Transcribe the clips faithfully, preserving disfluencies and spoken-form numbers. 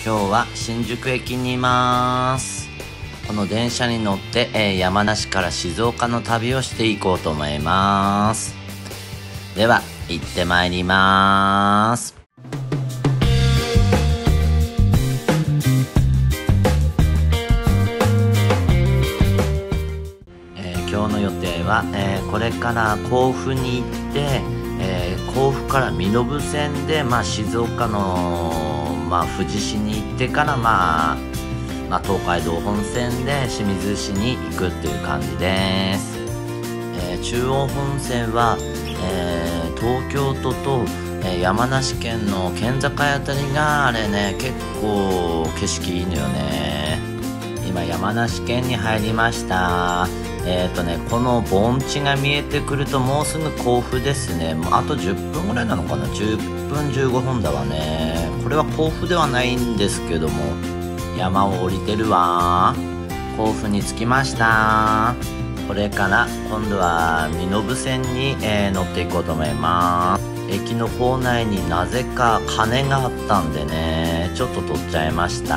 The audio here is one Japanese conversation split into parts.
今日は新宿駅にいます。この電車に乗って、えー、山梨から静岡の旅をしていこうと思います。では行ってまいります。えー、今日の予定は、えー、これから甲府に行って、えー、甲府から身延線で、まあ、静岡の、まあ、富士市に行ってから、まあまあ、東海道本線で清水市に行くっていう感じです。えー、中央本線は、えー、東京都と、えー、山梨県の県境あたりがあれね、結構景色いいのよね。今山梨県に入りました。えーとね、この盆地が見えてくるともうすぐ甲府ですね。もうあとじゅっぷんぐらいなのかな。じゅっぷんじゅうごふんだわね。これは甲府ではないんですけども、山を降りてるわ。甲府に着きました。これから今度は身延線に、えー、乗っていこうと思います。駅の構内になぜか鐘があったんでね、ちょっと取っちゃいました。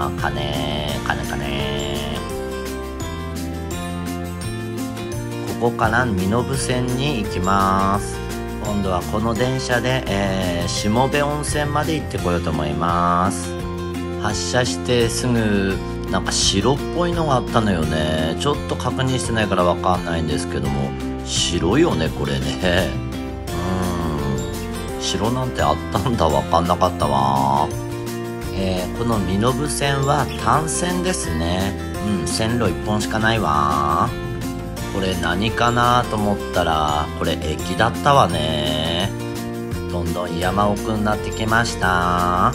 鐘鐘鐘。ここから身延線に行きます。今度はこの電車で、えー、下部温泉まで行ってこようと思います。発車してすぐなんか白っぽいのがあったのよね。ちょっと確認してないからわかんないんですけども、白いよねこれね。うん、白なんてあったんだ、わかんなかったわ。えー、この身延線は単線ですね。うん、線路いっぽんしかないわ。これ何かなと思ったら、これ駅だったわね。どんどん山奥になってきました。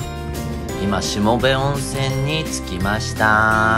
今下部温泉に着きました。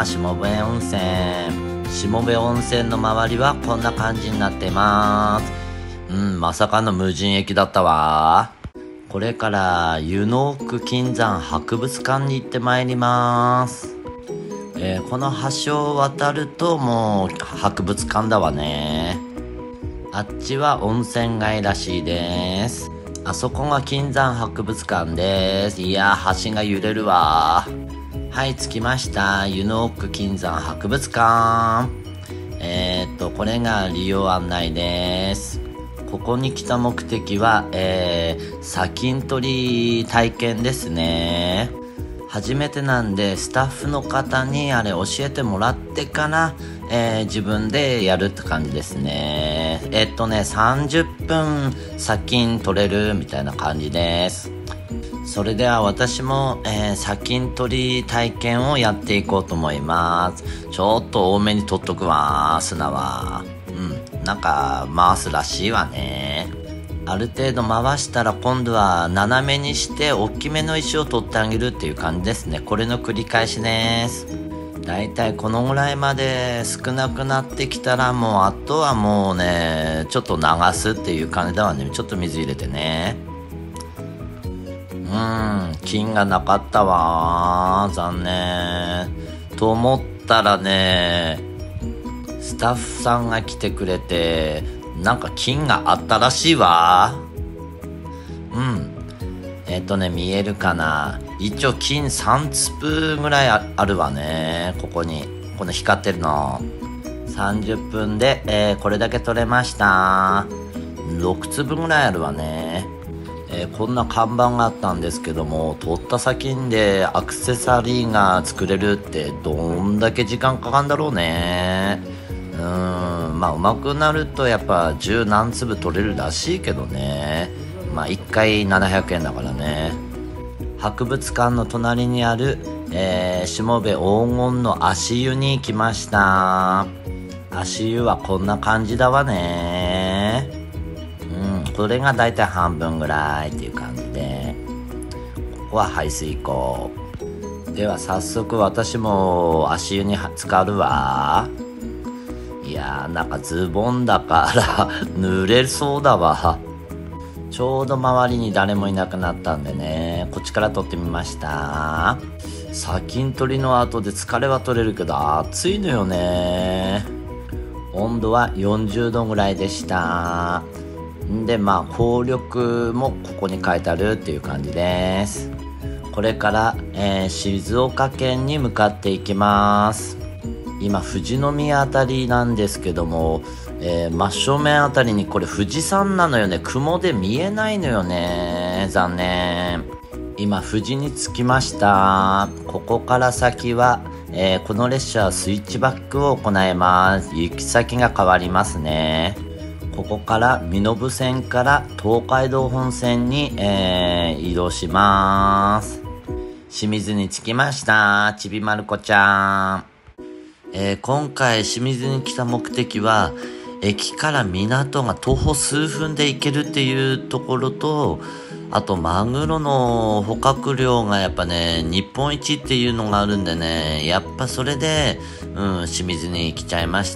下部温泉下部温泉の周りはこんな感じになってます。うん、まさかの無人駅だったわ。これから湯の奥金山博物館に行ってまいります。えー、この橋を渡るともう博物館だわね。あっちは温泉街らしいです。あそこが金山博物館です。いやー、橋が揺れるわ。はい、着きました。湯の奥金山博物館。えー、っとこれが利用案内です。ここに来た目的は、えー、砂金取り体験ですね。初めてなんでスタッフの方にあれ教えてもらってから、えー、自分でやるって感じですね。えっとねさんじゅっぷん砂金取れるみたいな感じです。それでは私も、えー、砂金取り体験をやっていこうと思います。ちょっと多めに取っとくわ、砂は。うん、なんか回すらしいわね。ある程度回したら今度は斜めにして大きめの石を取ってあげるっていう感じですね。これの繰り返しです。だいたいこのぐらいまで少なくなってきたら、もうあとはもうねちょっと流すっていう感じだわね。ちょっと水入れてね。うん、金がなかったわ、残念と思ったらね、スタッフさんが来てくれて、なんか金があったらしいわ。うん。えっとね、見えるかな。一応金さんつぶぐらい あ, あるわね。ここに。この光ってるの。さんじゅっぷんで、えー、これだけ取れました。ろくつぶぐらいあるわね。えー、こんな看板があったんですけども、取った砂金でアクセサリーが作れるってどんだけ時間かかんだろうね。うーん、まあ上手くなるとやっぱ十何粒取れるらしいけどね。まあいっかいななひゃくえんだからね。博物館の隣にある、えー、下部黄金の足湯に来ました。足湯はこんな感じだわね。うん、これがだいたい半分ぐらいっていう感じで、ここは排水溝では早速私も足湯に浸かるわ。いやー、なんかズボンだから濡れそうだわ。ちょうど周りに誰もいなくなったんでね、こっちから撮ってみました。砂金取りの後で疲れは取れるけど暑いのよね。温度はよんじゅうどぐらいでした。んでまあ効力もここに書いてあるっていう感じです。 これから、えー、静岡県に向かっていきます。今富士宮あたりなんですけども、えー、真正面あたりにこれ富士山なのよね。雲で見えないのよね。残念。今富士に着きました。ここから先は、えー、この列車はスイッチバックを行います。行き先が変わりますね。ここから身延線から東海道本線に、えー、移動します。清水に着きました。ちびまる子ちゃん。えー、今回清水に来た目的は、駅から港が徒歩数分で行けるっていうところと、あとマグロの捕獲量がやっぱね、日本一っていうのがあるんでね、やっぱそれで、うん、清水に来ちゃいました。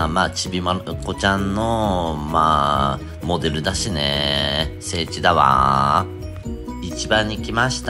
まあ、ちびまる子ちゃんの、まあ、モデルだしね、聖地だわ。市場に来ました。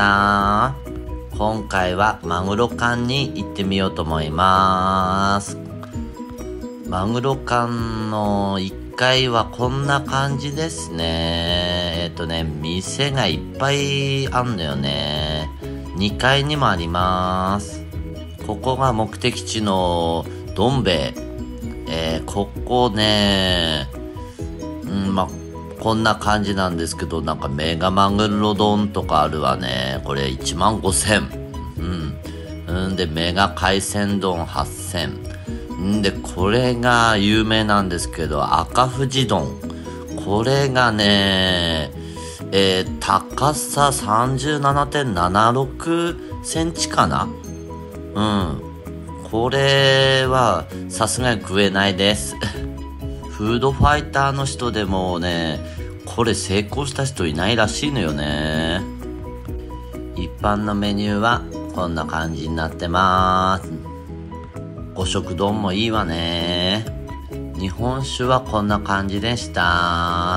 今回はマグロ館に行ってみようと思います。マグロ館のいっかいはこんな感じですね。えっとね、店がいっぱいあんのよね。にかいにもあります。ここが目的地のどん兵衛。えー、ここね、うん、まあ、こんな感じなんですけど、なんかメガマグロ丼とかあるわね。これいちまんごせん。うん。うんで、メガ海鮮丼はっせん。んで、これが有名なんですけど、赤富士丼。これがね、えー、高さ さんじゅうななてんななろくセンチかな？うん。これは、さすがに食えないです。フードファイターの人でもね、これ成功した人いないらしいのよね。一般のメニューはこんな感じになってます。五色丼もいいわね。日本酒はこんな感じでした。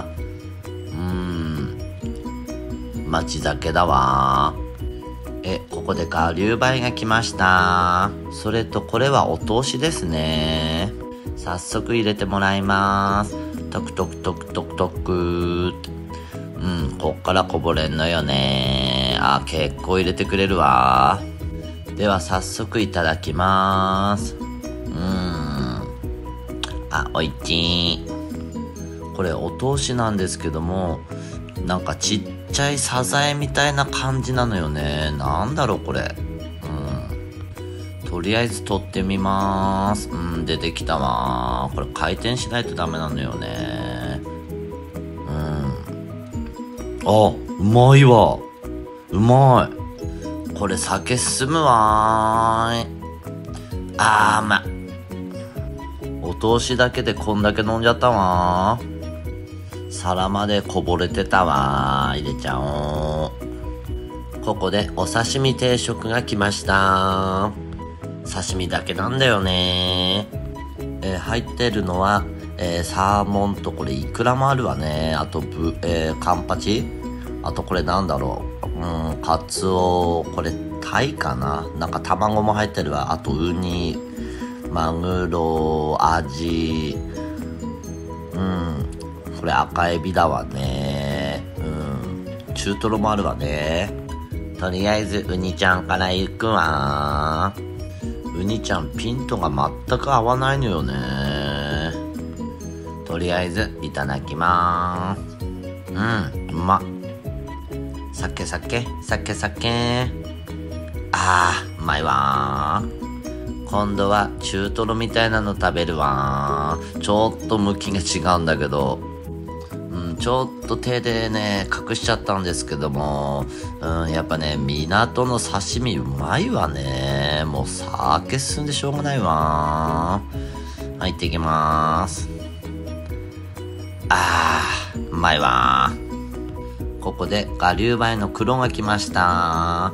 うーん。町酒だわ。え、ここで我流梅が来ました。それとこれはお通しですね。早速入れてもらいます。トクトクトクトクトク。うん、こっからこぼれんのよね。あ、結構入れてくれるわ。では早速いただきます。うん。あ、おいちい。これお通しなんですけども、なんかちっちゃいサザエみたいな感じなのよね。なんだろうこれ。とりあえず取ってみまーす。うん、出てきたわー。これ回転しないとダメなのよね。うん。あ、うまいわ。うまい。これ酒進むわーい。あー、うまい。お通しだけでこんだけ飲んじゃったわー。皿までこぼれてたわー。入れちゃおう。ここでお刺身定食が来ましたー。刺身だけなんだよね、えー、入ってるのは、えー、サーモンとこれイクラもあるわね。あとブ、えー、カンパチ。あとこれなんだろう。うん、カツオ。これタイかな。なんか卵も入ってるわ。あとウニ、マグロ、アジ。うん、これ赤エビだわね。うん、中トロもあるわね。とりあえずウニちゃんから行くわ。ウニちゃんピントが全く合わないのよね。とりあえずいただきまーす。うん、うまっ。酒酒酒酒。あー、うまいわー。今度は中トロみたいなの食べるわー。ちょっと向きが違うんだけど、うん、ちょっと手でね隠しちゃったんですけども、うん、やっぱね港の刺身うまいわね。もう酒進んでしょうがないわ。はい、行ってきまーす。あー、うまいわ。ここで我流梅の黒が来ました。はい、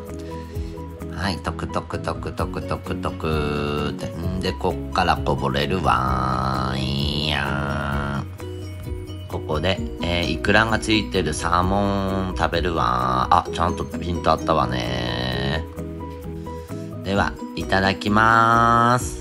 トクトクトクトクトクトクって。んで、こっからこぼれるわー。いやー。ここで、えー、イクラがついてるサーモン食べるわー。あ、ちゃんとピントあったわね。では、いただきまーす。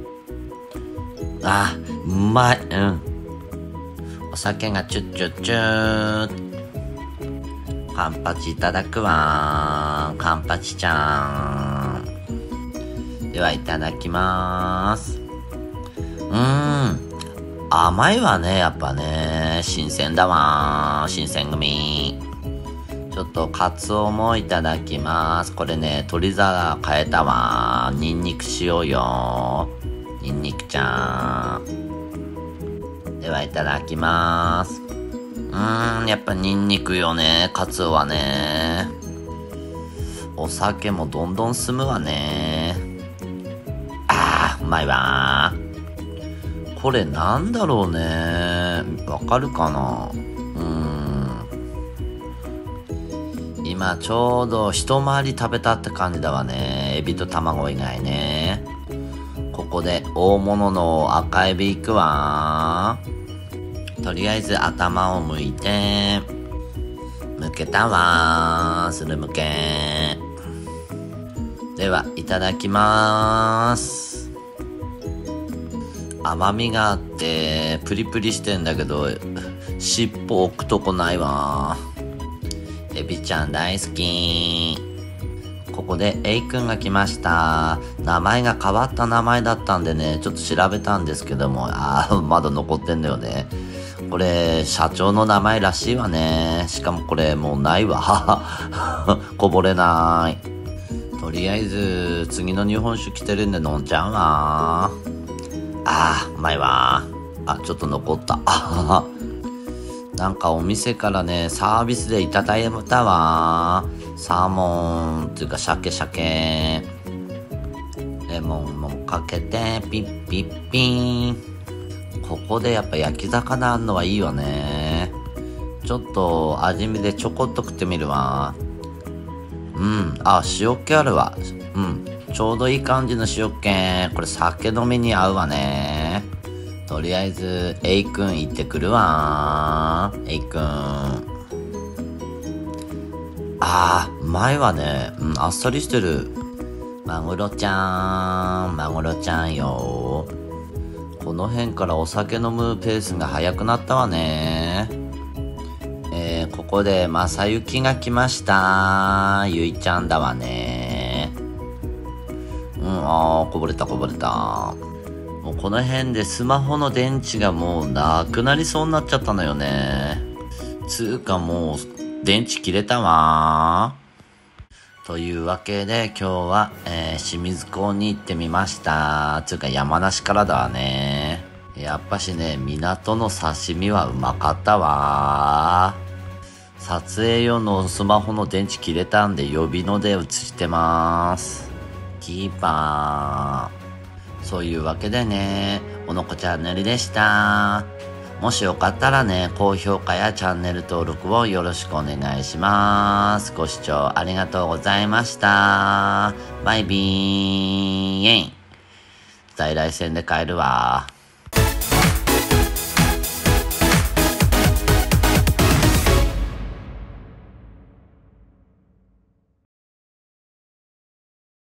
あ、うまい。うん。お酒がチュッチュッチュー。 カンパチいただくわー。カンパチちゃん。ではいただきまーす。うーん。甘いわね、やっぱね。新鮮だわー。新鮮組。ちょっとカツオもいただきます。これね、鶏皿変えたわー。ニンニクしようよ。ニンニクちゃん。ではいただきます。うーん、やっぱニンニクよね、カツオはね。お酒もどんどん進むわね。あー、うまいわー。これなんだろうね。わかるかな。うーん。今ちょうど一回り食べたって感じだわね。エビと卵以外ね。ここで大物の赤エビいくわー。とりあえず頭を剥いて、剥けたわー。する剥け。ではいただきまーす。甘みがあってプリプリしてんだけど、尻尾置くとこないわー。エビちゃん大好き。ここでエイくんが来ました。名前が変わった名前だったんでね、ちょっと調べたんですけども、あーまだ残ってんだよね。これ社長の名前らしいわね。しかもこれもうないわ。こぼれない。とりあえず次の日本酒来てるんで飲んじゃうわ。あーうまいわ。あ、ちょっと残った。あなんかお店からねサービスでいただいたわ。サーモンっていうか鮭鮭レモンもかけてピッピッピーン。ここでやっぱ焼き魚あんのはいいわね。ちょっと味見でちょこっと食ってみるわ。うん、あ、塩気あるわ。うん、ちょうどいい感じの塩気。これ酒飲みに合うわね。とりあえずエイくん行ってくるわ。エイくん。あーうまいわね。うん、あっさりしてる。マグロちゃん、マグロちゃんよ。この辺からお酒飲むペースが早くなったわね。えー、ここでまさゆきが来ました。ゆいちゃんだわね。うん、あーこぼれたこぼれた。もうこの辺でスマホの電池がもうなくなりそうになっちゃったのよね。つうかもう電池切れたわ。というわけで今日は、えー、清水港に行ってみました。つうか山梨からだわね。やっぱしね、港の刺身はうまかったわ。撮影用のスマホの電池切れたんで予備ので映してます。キーパー。そういうわけでね、おのこチャンネルでした。もしよかったらね、高評価やチャンネル登録をよろしくお願いします。ご視聴ありがとうございました。バイビーン。在来線で帰るわ。